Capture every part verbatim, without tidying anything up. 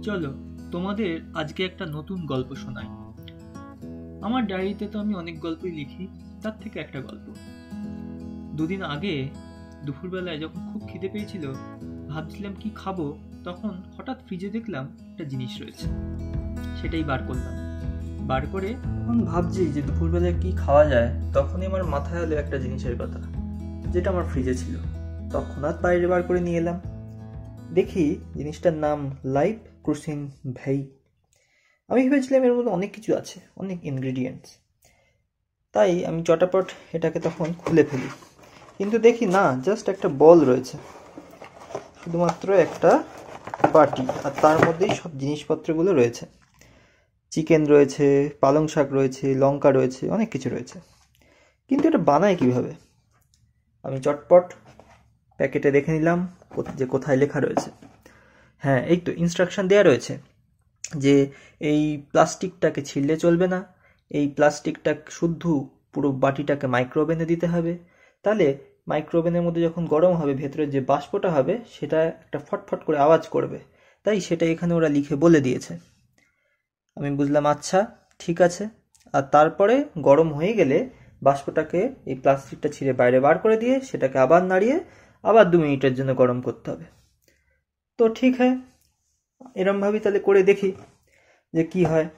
চলো তোমাদের আজকে একটা নতুন গল্প শোনাই। আমার ডায়েরিতে তো আমি অনেক গল্পই লিখি, তার থেকে একটা গল্প। দুদিন আগে দুপুরবেলায় যখন খুব খিদে পেয়েছিল, ভাবছিলাম কি খাবো, তখন হঠাৎ ফ্রিজে দেখলাম একটা জিনিস রয়েছে, সেটাই বার করলাম। বার করে এখন ভাবছি যে দুপুরবেলায় কি খাওয়া যায়, তখনই আমার মাথায় এলো একটা জিনিসের কথা, যেটা আমার ফ্রিজে ছিল। তৎক্ষণাৎ বাইরে বার করে নিয়ে এলাম। দেখি জিনিসটার নাম লাইভ ক্রুসিং ভেই। আমি ভেবেছিলাম এর মধ্যে অনেক কিছু আছে, অনেক ইনগ্রিডিয়েন্টস, তাই আমি চটাপট এটাকে তখন খুলে ফেলি। কিন্তু দেখি না, জাস্ট একটা বল রয়েছে, শুধুমাত্র একটা বাটি, আর তার মধ্যেই সব জিনিসপত্রগুলো রয়েছে। চিকেন রয়েছে, পালং শাক রয়েছে, লঙ্কা রয়েছে, অনেক কিছু রয়েছে। কিন্তু এটা বানায় কিভাবে? আমি চটপট প্যাকেটে দেখে নিলাম যে কোথায় লেখা রয়েছে। হ্যাঁ, এই তো ইনস্ট্রাকশন দেওয়া রয়েছে যে এই প্লাস্টিকটাকে ছিঁড়লে চলবে না, এই প্লাস্টিকটা শুদ্ধ পুরো বাটিটাকে মাইক্রোওভেনে দিতে হবে, তাহলে মাইক্রোওভেনের মধ্যে যখন গরম হবে ভেতরে যে বাষ্পটা হবে সেটা একটা ফটফট করে আওয়াজ করবে, তাই সেটা এখানে ওরা লিখে বলে দিয়েছে। আমি বুঝলাম আচ্ছা ঠিক আছে। আর তারপরে গরম হয়ে গেলে বাষ্পটাকে এই প্লাস্টিকটা ছিঁড়ে বাইরে বার করে দিয়ে সেটাকে আবার নাড়িয়ে আবার দু মিনিটের জন্য গরম করতে হবে। তো ঠিক হয়, এরম ভাবে তাহলে করে দেখি যে কি হয়।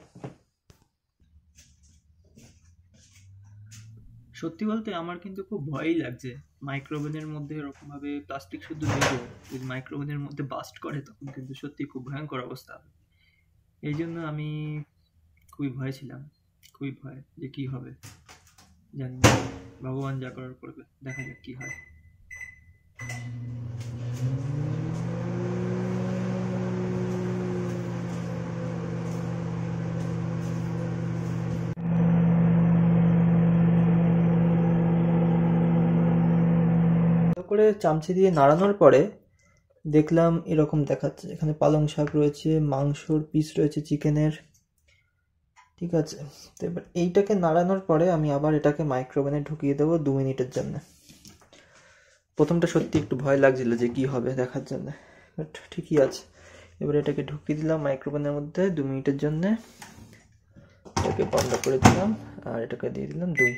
সত্যি বলতে আমার কিন্তু খুব ভয়ই লাগছে, মাইক্রোওভেনের মধ্যে এরকম ভাবে প্লাস্টিক শুদ্ধ দেবো, যদি মাইক্রোওভেনের মধ্যে বাস্ট করে তখন কিন্তু সত্যি খুব ভয়ঙ্কর অবস্থা হবে। এই জন্য আমি খুবই ভয় ছিলাম, খুবই ভয় যে কি হবে জানি না, ভগবান যা করার করবে, দেখা যাক কি হয়। করে চামচে দিয়ে নাড়ানোর পরে দেখলাম এরকম দেখাচ্ছে, এখানে পালং শাক রয়েছে, মাংসর পিস রয়েছে চিকেনের, ঠিক আছে। তো এবার এইটাকে নাড়ানোর পরে আমি আবার এটাকে মাইক্রোওভেনে ঢুকিয়ে দেবো দু মিনিটের জন্য। প্রথমটা সত্যি একটু ভয় লাগছিল যে কি হবে দেখার জন্য, বাট ঠিকই আছে। এবার এটাকে ঢুকিয়ে দিলাম মাইক্রোওভেনের মধ্যে দু মিনিটের জন্য, এটাকে বন্ধ করে দিলাম আর এটাকে দিয়ে দিলাম দই।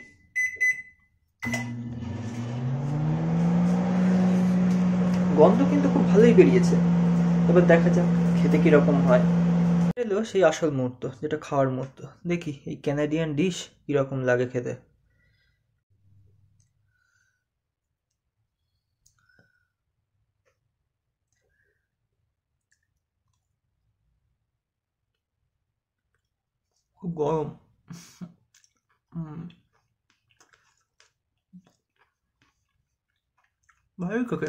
গন্ধ কিন্তু খুব ভালোই বেরিয়েছে, এবার দেখা যাক খেতে কিরকম হয়। এলো সেই আসল মুহূর্ত, যেটা খাওয়ার মুহূর্ত। দেখি এই ক্যানাডিয়ান ডিশ কিরকম লাগে খেতে। খুব গরম, ভালোই খেতে।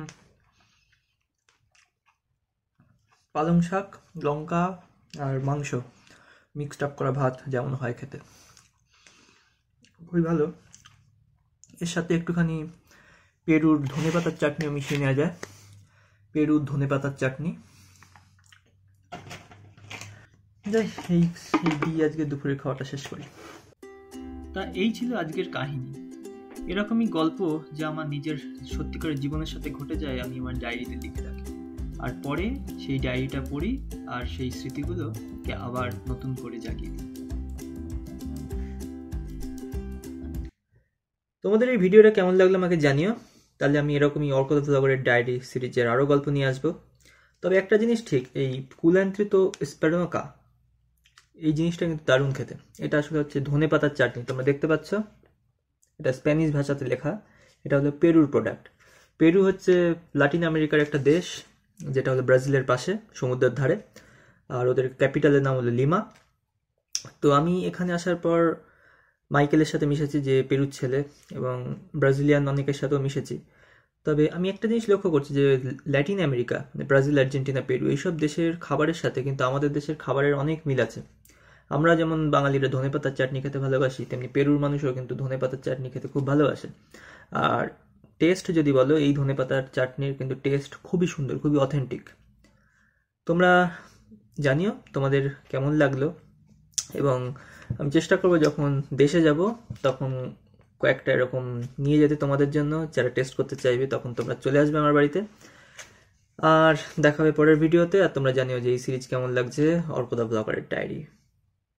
পালং শাক, লঙ্কা আর মাংস মিক্সড আপ করা ভাত যেমন হয় খেতে, খুবই ভালো। এর সাথে একটুখানি পেরুর ধনে পাতার চাটনিও মিশিয়ে নেওয়া যায়, পেরুর ধনে পাতার চাটনি। যাই, এই এই দিয়ে আজকে দুপুরের খাওয়াটা শেষ করি। তা এই ছিল আজকের কাহিনী। এরকমই গল্প যা আমার নিজের সত্যিকারের জীবনের সাথে ঘটে যায় আমি আমার ডায়েরিতে লিখে রাখি, আর পরে সেই ডায়েরিটা পড়ি আর সেই স্মৃতিগুলোকে আবার নতুন করে জাগিয়ে দিই। তোমাদের এই ভিডিওটা কেমন লাগলো আমাকে জানিও, তাহলে আমি এরকমই অর্কদা ব্লগারের ডায়েরি সিরিজের আরও গল্প নিয়ে আসবো। তবে একটা জিনিস ঠিক, এই কুলান্ত্রিত স্পেরোকা এই জিনিসটা কিন্তু দারুণ খেতে। এটা আসলে হচ্ছে ধনে পাতার চাটনি, তোমরা দেখতে পাচ্ছ, এটা স্প্যানিশ ভাষাতে লেখা। এটা হলো পেরুর প্রোডাক্ট। পেরু হচ্ছে লাতিন আমেরিকার একটা দেশ, যেটা হলো ব্রাজিলের পাশে সমুদ্রের ধারে, আর ওদের ক্যাপিটালের নাম হলো লিমা। তো আমি এখানে আসার পর মাইকেলের সাথে মিশেছি, যে পেরুর ছেলে, এবং ব্রাজিলিয়ান অনেকের সাথেও মিশেছি। তবে আমি একটা জিনিস লক্ষ্য করছি যে Latin America, Brazil, Argentina, Peru, এইসব দেশের খাবারের সাথে কিন্তু আমাদের দেশের খাবারের অনেক মিল আছে। আমরা যেমন বাঙালিরা ধনে পাতার চাটনি খেতে ভালোবাসি, তেমনি পেরুর মানুষও কিন্তু ধনে পাতার চাটনি খেতে খুব ভালোবাসে। আর টেস্ট যদি বলো, এই ধনে পাতার চাটনির কিন্তু টেস্ট খুবই সুন্দর, খুবই অথেন্টিক। তোমরা জানিও তোমাদের কেমন লাগলো, এবং আমি চেষ্টা করবো যখন দেশে যাব তখন কয়েকটা এরকম নিয়ে যেতে তোমাদের জন্য, যারা টেস্ট করতে চাইবে তখন তোমরা চলে আসবে আমার বাড়িতে। আর দেখা হবে পরের ভিডিওতে। আর তোমরা জানিও যে এই সিরিজ কেমন লাগছে, অর্কদা ব্লগারের ডায়েরি।